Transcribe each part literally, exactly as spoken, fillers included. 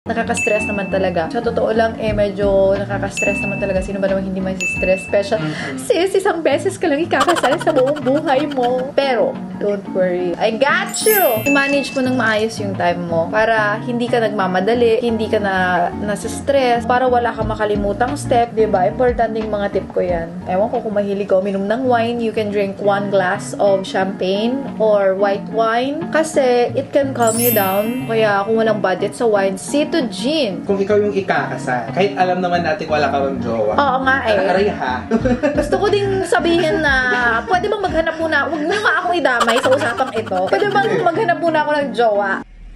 Nakaka-stress naman talaga. Sa totoo lang, eh, medyo nakaka-stress naman talaga. Sino ba naman hindi may stress? Special, sis, isang beses ka lang ikakasal sa buong buhay mo. Pero, don't worry. I got you! I-manage mo ng maayos yung time mo para hindi ka nagmamadali, hindi ka na nasa stress, para wala ka makalimutang step, diba? Importante yung mga tip ko yan. Ewan ko kung mahilig ko uminom ng wine, you can drink one glass of champagne or white wine kasi it can calm you down. Kaya kung walang budget sa wine, Cito Gin. Kung ikaw yung ikakasal, kahit alam naman natin wala ka bang jowa. Oo nga eh. Aray ha. Gusto ko ding sabihin na pwede bang maghanap muna, huwag niyo nga akong idamay sa usapang ito. Pwede bang maghanap muna ako ng jowa?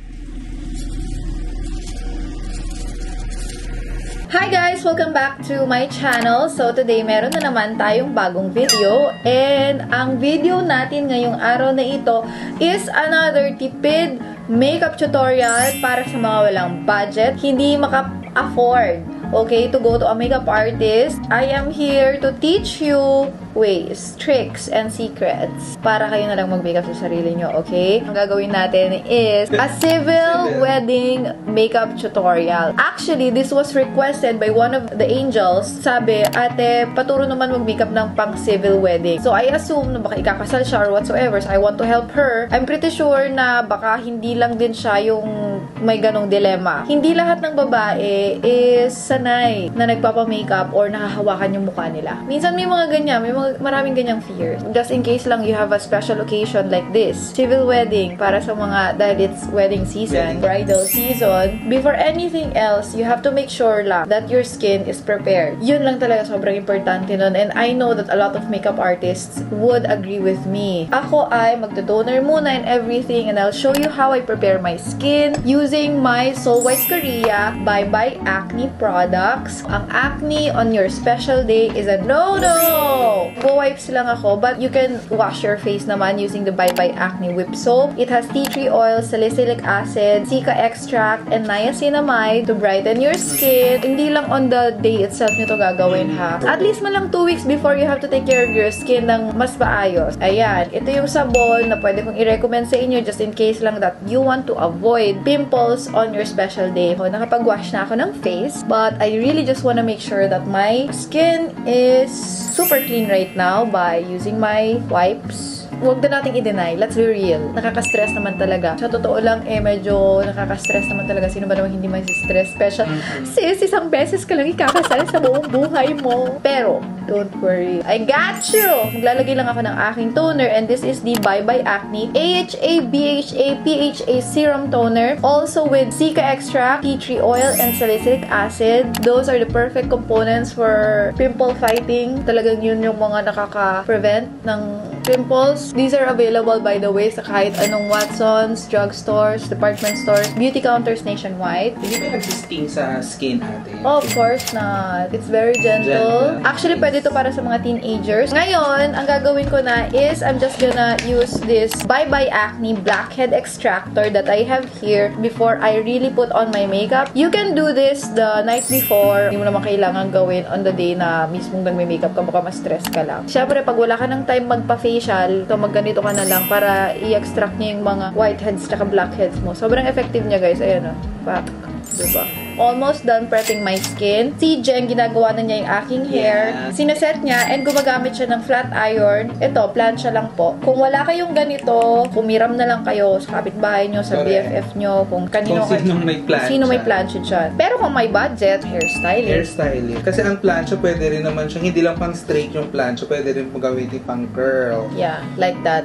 Hi guys! Welcome back to my channel. So today, meron na naman tayong bagong video. And ang video natin ngayong araw na ito is another tipid makeup tutorial para sa mga walang budget, hindi maka-afford, okay, to go to a makeup artist. I am here to teach you ways, tricks, and secrets para kayo na lang mag-makeup sa sarili nyo, okay? Ang gagawin natin is a civil wedding makeup tutorial. Actually, this was requested by one of the angels. Sabi, ate, paturo naman mag-makeup ng pang civil wedding. So, I assume na baka ikakasal siya or whatsoever. So, I want to help her. I'm pretty sure na baka hindi lang din siya yung may ganong dilemma. Hindi lahat ng babae is sanay na nagpapa-makeup or nakahawakan yung mukha nila. Minsan may mga ganyan, may mga maraming ganyang fear. Just in case lang you have a special occasion like this, civil wedding, para sa mga, dahil it's wedding season, bridal season, before anything else, you have to make sure lang that your skin is prepared. Yun lang talaga sobrang importante nun. And I know that a lot of makeup artists would agree with me. Ako ay magto-toner muna and everything, and I'll show you how I prepare my skin using my Soul White Korea Bye Bye Acne products. Ang acne on your special day is a no-no! Go-wipes lang ako, but you can wash your face naman using the Bye Bye Acne Whip Soap. It has tea tree oil, salicylic acid, cica extract, and niacinamide to brighten your skin. Hindi lang on the day itself nyo to gagawin, ha. At least man lang two weeks before you have to take care of your skin ng mas maayos. Ayan, ito yung sabon na pwede kong i-recommend sa inyo just in case lang that you want to avoid pimples on your special day. So, nakapag-wash na ako ng face, but I really just want to make sure that my skin is super clean right now by using my wipes. Huwag na nating i-deny. Let's be real. Nakaka-stress naman talaga. Sa totoo lang, eh, medyo nakaka-stress naman talaga. Sino ba naman hindi may stress? Special, sis, isang beses ka lang ikakasal sa buong buhay mo. Pero, don't worry. I got you! Maglalagay lang ako ng aking toner, and this is the Bye Bye Acne A H A, B H A, P H A Serum Toner. Also with cica extract, tea tree oil, and salicylic acid. Those are the perfect components for pimple fighting. Talagang yun yung mga nakaka-prevent ng pimples. These are available, by the way, sa kahit anong Watsons, drugstores, department stores, beauty counters nationwide. Hindi ba nagsisting sa skin natin? Oh, of course not. It's very gentle. gentle. Actually, pwede ito para sa mga teenagers. Ngayon, ang gagawin ko na is I'm just gonna use this Bye Bye Acne Blackhead Extractor that I have here before I really put on my makeup. You can do this the night before. Hindi mo naman kailangan gawin on the day na mismong nagme-makeup ka, baka ma-stress ka lang. Siyempre, pag wala ka ng time magpa-facial, so magganito ka na lang para i-extract niya yung mga whiteheads at blackheads mo. Sobrang effective niya, guys. Ayan o. Pak. Diba? Almost done prepping my skin. Si Jen, ginagawa na niya yung aking hair. Yeah. Sineset niya and gumagamit siya ng flat iron. Ito, plancha lang po. Kung wala kayong ganito, kumiram na lang kayo sa kapitbahay nyo, sa B F F nyo, kung kanino kung sino may plancha. Sino may plancha dyan. Pero kung may budget, hairstyling. Hairstyling. Kasi ang plancha, pwede rin naman siya, hindi lang pang straight yung plancha, pwede rin gamitin pang curl. Yeah, like that.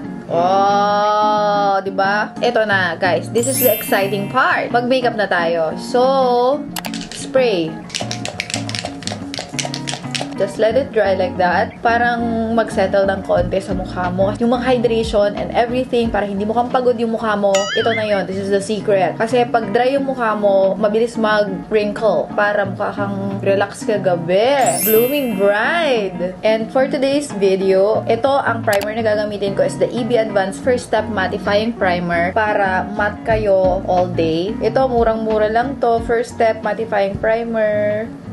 Oh, di ba? Ito na, guys. This is the exciting part. Mag-makeup na tayo. So, spray. Just let it dry like that. Parang mag-settle ng konti sa mukha mo. Yung mga hydration and everything, para hindi mo kang pagod yung mukha mo. Ito na yon. This is the secret. Kasi pag dry yung mukha mo, mabilis mag-wrinkle. Para mukha kang relax ka gabi. Blooming bride. And for today's video, ito ang primer na gagamitin ko is the E B Advanced First Step Mattifying Primer. Para matte kayo all day. Ito, murang-mura lang to. First Step Mattifying Primer.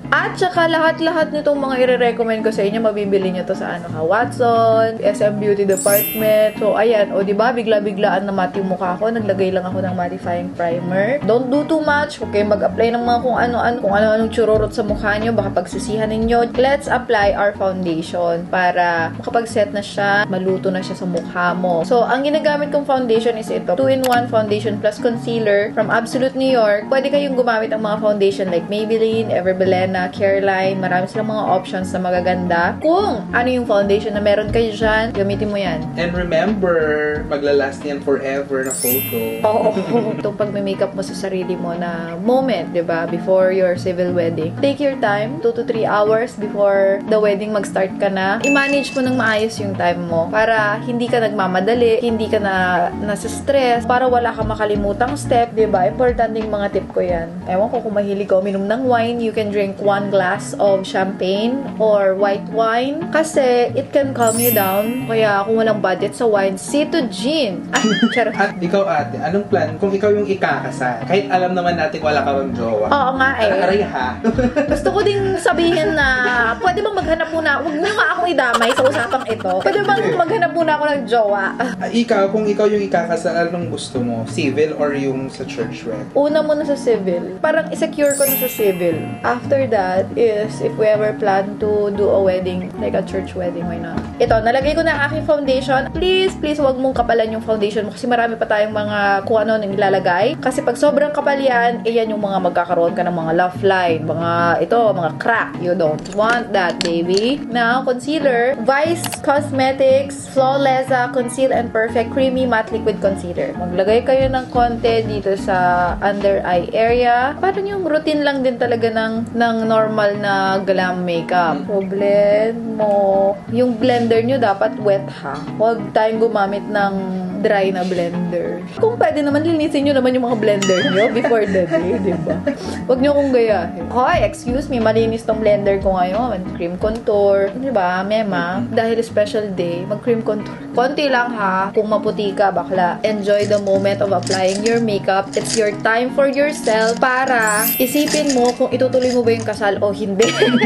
At saka lahat-lahat nitong mga i-recommend ko sa inyo, mabibili nyo to sa ano ha, Watson, S M Beauty Department. So, ayan. O, diba? Bigla-biglaan na matte yung mukha ko. Naglagay lang ako ng mattifying primer. Don't do too much. Okay, mag-apply ng mga kung ano-ano, kung ano-anong chururot sa mukha nyo. Baka pagsisihan ninyo. Let's apply our foundation para makapag-set na siya, maluto na siya sa mukha mo. So, ang ginagamit kong foundation is ito. two in one foundation plus concealer from Absolute New York. Pwede kayong gumamit ng mga foundation like Maybelline, Everbelena, Careline. Marami silang mga options na magaganda. Kung ano yung foundation na meron kayo dyan, gamitin mo yan. And remember, maglalast yan forever na photo. Oo. Itong pag-makeup mo sa sarili mo na moment, di ba? Before your civil wedding. Take your time, two to three hours before the wedding mag-start ka na. I-manage mo ng maayos yung time mo para hindi ka nagmamadali, hindi ka na nasa stress, para wala ka makalimutang step, di ba? Importante yung mga tip ko yan. Ewan ko kung mahilig ka uminom ng wine, you can drink one glass of champagne or white wine kasi it can calm you down. Kaya kung walang budget sa wine, Cito Gin. Ay, charot. At ikaw ate, anong plan kung ikaw yung ikakasal? Kahit alam naman natin wala ka bang jowa. Oo nga eh. Aray ha. Gusto ko ding sabihin na pwede bang maghanap muna, huwag niyo nga akong idamay sa usapang ito. Pwede bang maghanap muna ako ng jowa? Ah, ikaw, kung ikaw yung ikakasal, anong gusto mo? Civil or yung sa church wed? Una muna sa civil. Parang isecure ko na sa civil. After that is if we ever plan to do a wedding, like a church wedding, why not? Ito, nalagay ko na ang aking foundation. Please, please, huwag mong kapalan yung foundation mo kasi marami pa tayong mga kung ano nang ilalagay. Kasi pag sobrang kapal yan, eh yan yung mga magkakaroon ka ng mga laugh line, mga ito, mga crack. You don't want that, baby. Now, concealer. Vice Cosmetics Flawlessa Conceal and Perfect Creamy Matte Liquid Concealer. Maglagay kayo ng konti dito sa under eye area. Parang yung routine lang din talaga ng, ng normal na glam makeup. So, blend mo. Yung blender nyo dapat wet ha. Huwag tayong gumamit ng dry na blender. Kung pwede naman, linisin nyo naman yung mga blender nyo before the day, diba? Huwag nyo kong gayahin. Hoy, excuse me, malinis tong blender ko ngayon. Cream contour. Diba, mema? Dahil special day, mag-cream contour. Konti lang ha. Kung maputi ka, bakla. Enjoy the moment of applying your makeup. It's your time for yourself para isipin mo kung itutuloy mo ba yung kasal o hindi.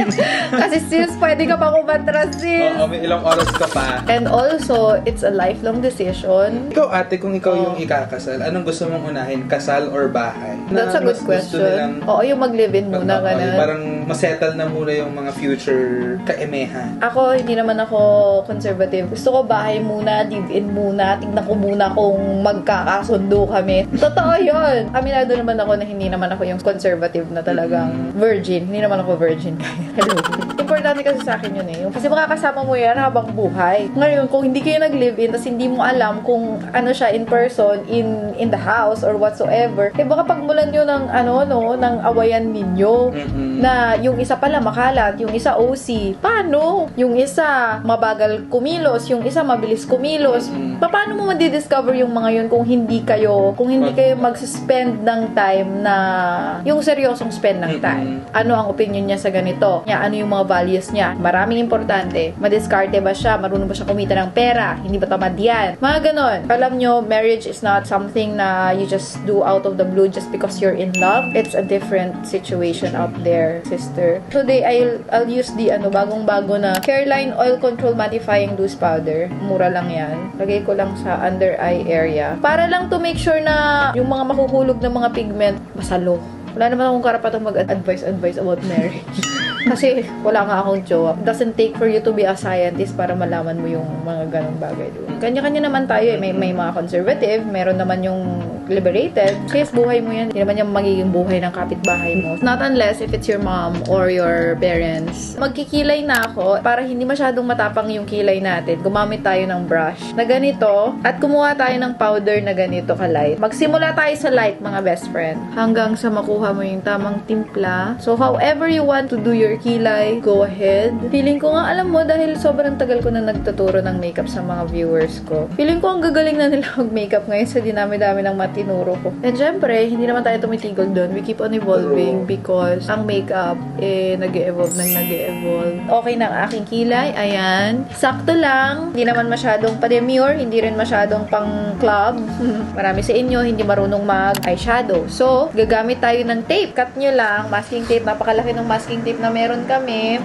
Kasi sis, pwede ka pa kumatras, sis. Oo, may ilang oras ka pa. And also, it's a lifelong decision. Ikaw ate, kung ikaw Oh. yung ikakasal, anong gusto mong unahin? Kasal or bahay? That's a good mas gusto question. nilang- Oo, yung mag-live-in muna, Oo, ganun. parang masettle na muna yung mga future kaemehan. Ako, hindi naman ako conservative. Gusto ko bahay muna, live-in muna, tignan ko muna kung magkakasundo kami. Totoo yun. Aminado naman ako na hindi naman ako yung conservative na talagang virgin. Hindi naman ako virgin. Hello. Importante kasi sa akin yun eh. Kasi makakasama mo yan habang buhay. Ngayon, kung hindi kayo nag-live-in, tapos hindi mo alam kung ano siya in person, in in the house, or whatsoever, eh baka pagmulan nyo ng ano, no, ng awayan ninyo. Mm-mm. Na yung isa pala makalat, yung isa O C. Paano? Yung isa mabagal kumilos, yung isa mabilis kumilos. Mm-hmm. Paano mo ma-discover yung mga yun kung hindi kayo, kung hindi kayo mag-spend ng time na yung seryosong spend ng time? Mm-hmm. Ano ang opinion niya sa ganito? Niya, ano yung mga values niya? Maraming importante. Madiskarte ba siya? Marunong ba siya kumita ng pera? Hindi ba tamad yan? Mga ganon. Alam nyo, marriage is not something na you just do out of the blue just because you're in love. It's a different situation out there, sister. Today, I'll, I'll use the ano, bagong-bago na Careline Oil Control Mattifying Loose Powder. Mura lang yan. Lagay ko lang sa under eye area. Para lang to make sure na yung mga makuhulog na mga pigment, masalo. Wala naman akong karapatang mag-advise-advise about marriage. Kasi wala nga akong jowa. It doesn't take for you to be a scientist para malaman mo yung mga ganong bagay doon. Kanya-kanya naman tayo eh. May, may mga conservative, meron naman yung liberated. Kasi buhay mo yan. Hindi naman yung magiging buhay ng kapitbahay mo. Not unless if it's your mom or your parents. Magkikilay na ako para hindi masyadong matapang yung kilay natin. Gumamit tayo ng brush na ganito at kumuha tayo ng powder na ganito ka-light. Magsimula tayo sa light, mga best friend. Hanggang sa makuha mo yung tamang timpla. So, however you want to do your kilay, go ahead. Feeling ko nga, alam mo, dahil sobrang tagal ko na nagtuturo ng makeup sa mga viewers ko. Feeling ko ang gagaling na nila mag-makeup ngayon sa dinami-dami ng tinuro ko. And syempre, hindi naman tayo tumitigil doon. We keep on evolving because ang makeup, eh, nag-e-evolve nang nag-e-evolve. Okay na ang aking kilay. Ayan. Sakto lang. Hindi naman masyadong pa-demure. Hindi rin masyadong pang-club. Marami sa inyo, hindi marunong mag-eyeshadow. So, gagamit tayo ng tape. Cut nyo lang. Masking tape. Napakalaki ng masking tape na meron kami.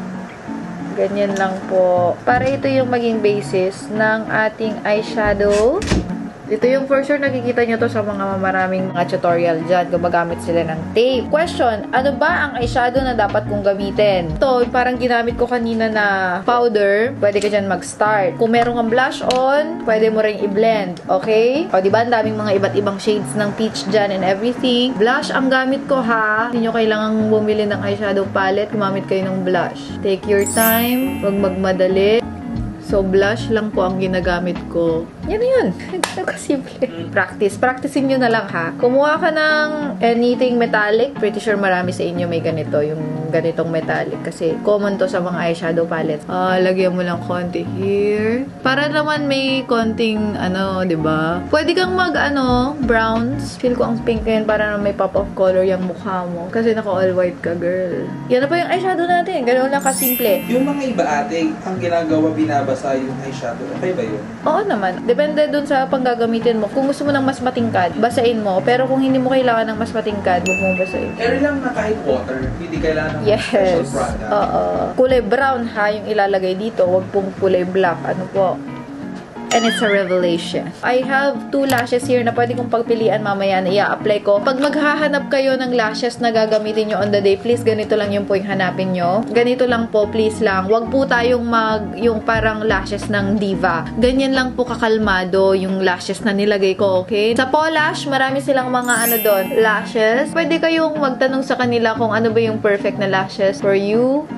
Ganyan lang po. Para ito yung maging basis ng ating eyeshadow. Ito yung for sure nakikita nyo to sa mga maraming mga tutorial dyan. Gumagamit sila ng tape. Question, ano ba ang eyeshadow na dapat kong gamitin? Ito, parang ginamit ko kanina na powder. Pwede ka dyan mag-start. Kung meron kang blush on, pwede mo rin i-blend. Okay? O, diba? Ang daming mga iba't ibang shades ng peach dyan and everything. Blush ang gamit ko, ha? Hindi nyo kailangang bumili ng eyeshadow palette. Gumamit kayo ng blush. Take your time. Huwag magmadali. So, blush lang po ang ginagamit ko. Yan na yun. Ganito kasimple. Practice. Practicing nyo na lang, ha? Kumuha ka ng anything metallic. Pretty sure marami sa inyo may ganito. Yung ganitong metallic. Kasi common to sa mga eyeshadow palette. Ah, lagyan mo lang konti here. Para naman may konting, ano, diba? Pwede kang mag, ano, browns. Feel ko ang pink ngayon para na may pop of color yung mukha mo. Kasi naka-all white ka, girl. Yan na pa yung eyeshadow natin. Ganun lang kasimple. Yung mga iba ate, ang ginagawa binabasa yung eyeshadow. Okay ba yun? Oo naman. Depende dun sa panggagamitin mo. Kung gusto mo ng mas matingkad, basain mo. Pero kung hindi mo kailangan ng mas matingkad, huwag mong basain. Carry lang na kahit water. Hindi kailangan ng Yes. special product. Oo. Kulay brown ha, yung ilalagay dito. Huwag pong kulay black. Ano po? And it's a revelation. I have two lashes here na pwede kong pagpilian mamaya na i-apply ko. Pag maghahanap kayo ng lashes na gagamitin nyo on the day, please ganito lang yung po yung hanapin nyo. Ganito lang po, please lang. Huwag po tayong mag, yung parang lashes ng Diva. Ganyan lang po kakalmado yung lashes na nilagay ko, okay? Sa Polash, marami silang mga ano doon, lashes. Pwede kayong magtanong sa kanila kung ano ba yung perfect na lashes for you.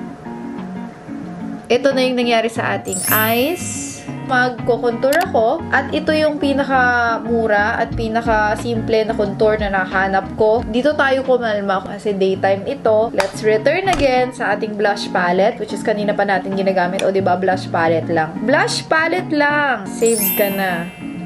Ito na yung nangyari sa ating eyes. Magko-contour ako at ito yung pinaka-mura at pinaka-simple na contour na nahanap ko. Dito tayo kumalma kasi daytime ito. Let's return again sa ating blush palette, which is kanina pa natin ginagamit. O diba, blush palette lang. Blush palette lang! Save ka na.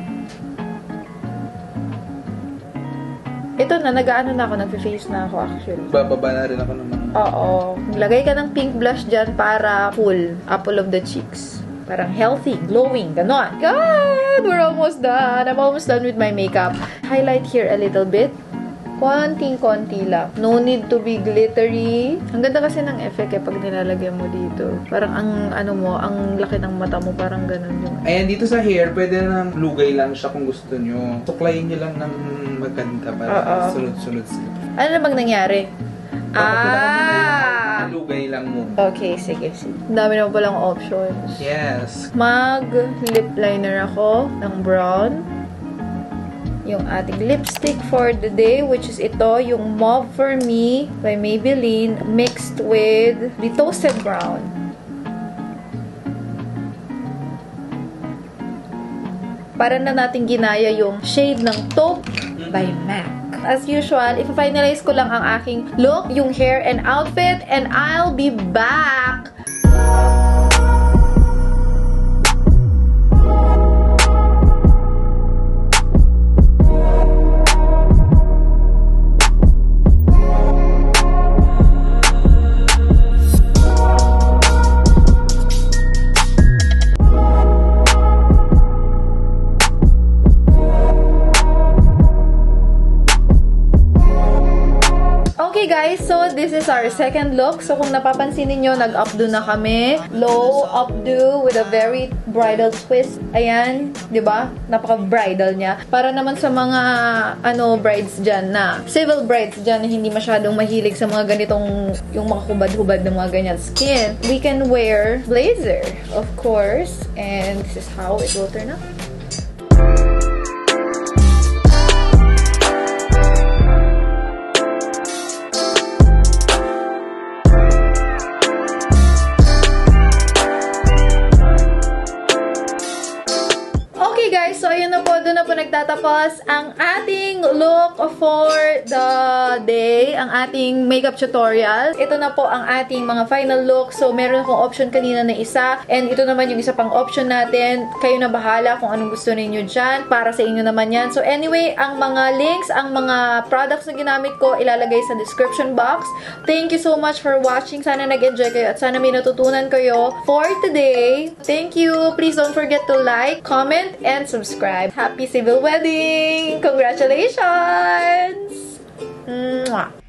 Ito na, nag-ano na ako, nag-face na ako actually. Bababa na rin ako ng mga... Oo. Lagay ka ng pink blush dyan para full. Apple of the cheeks. Parang healthy, glowing, ganon. God, we're almost done. I'm almost done with my makeup. Highlight here a little bit. Konting-konti lang. No need to be glittery. Ang ganda kasi ng effect eh pag nilalagyan mo dito. Parang ang ano mo, ang laki ng mata mo, parang ganon yung... Ayan, dito sa hair, pwede na lugay lang siya kung gusto nyo. Suklayin nyo lang ng maganda para sunod-sunod sila. Ano namang nangyari? Ah! Lugay lang mo. Okay, sige, sige. Ang dami naman palang options. Yes. Mag-lip liner ako ng brown. Yung ating lipstick for the day, which is ito, yung Mauve for Me by Maybelline mixed with the Toasted Brown. Para na natin ginaya yung shade ng Taupe by MAC. As usual, i-finalize ko lang ang aking look, yung hair and outfit, and I'll be back! Okay guys, so this is our second look. So kung napapansin niyo, nag-updo na kami. Low updo with a very bridal twist. Ayan, 'di ba? Napaka-bridal niya. Para naman sa mga ano brides diyan na civil brides diyan na hindi masyadong mahilig sa mga ganitong yung mga hubad-hubad na mga ganyan skin. We can wear blazer, of course. And this is how it will turn out. So, ayun na po, doon na po nagtatapos ang ating ating look for the day, ang ating makeup tutorial. Ito na po ang ating mga final look. So, meron akong option kanina na isa. And ito naman yung isa pang option natin. Kayo na bahala kung anong gusto ninyo dyan. Para sa inyo naman yan. So, anyway, ang mga links, ang mga products na ginamit ko, ilalagay sa description box. Thank you so much for watching. Sana nag-enjoy kayo at sana may natutunan kayo for today. Thank you. Please don't forget to like, comment, and subscribe. Happy civil wedding! Congratulations! Mwah!